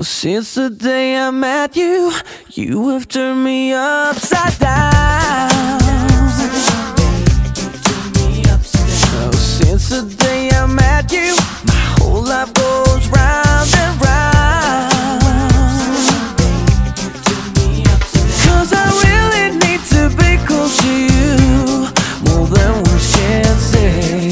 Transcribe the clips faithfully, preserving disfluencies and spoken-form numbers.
Well, since the day I met you, you have turned me upside down. Well, since the day I met you, my whole life goes round and round. 'Cause I really need to be close to you, more than words can say.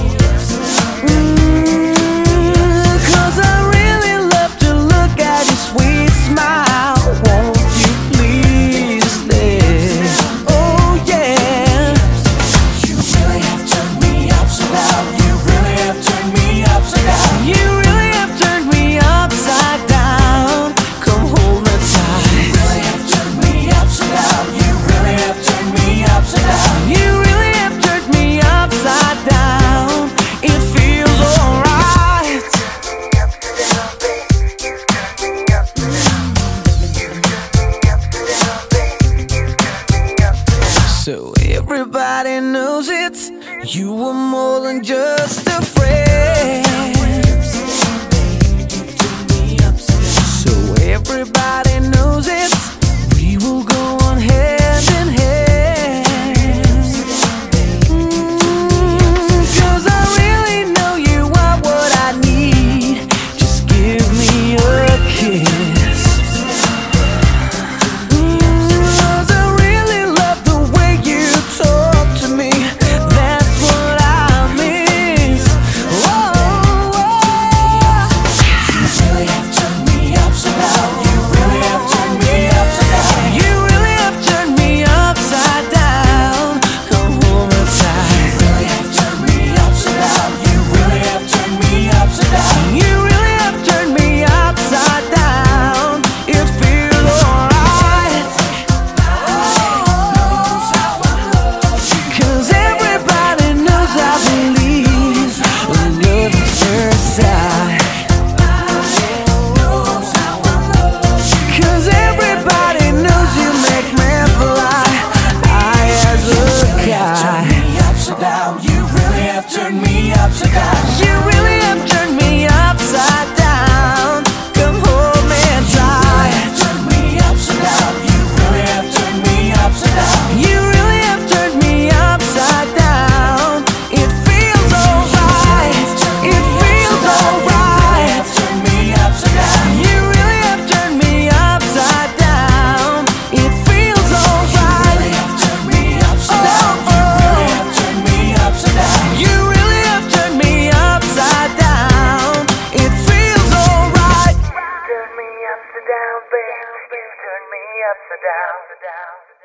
So everybody knows it, you were more than just a friend. So everybody knows it, we will go on hand in hand. mm, 'Cause I really know you are what I need. Just give me a kiss. Turn me upside down. You really have turned me upside down. Come hold me tight. You really have turned me upside down. You really have turned me upside down. You really have turned me upside down. It feels alright. It feels alright. You really have turned me upside down. It feels alright. You really have turned me upside down. You really have turned me upside down. You Turn me upside down, baby. Turn me upside down.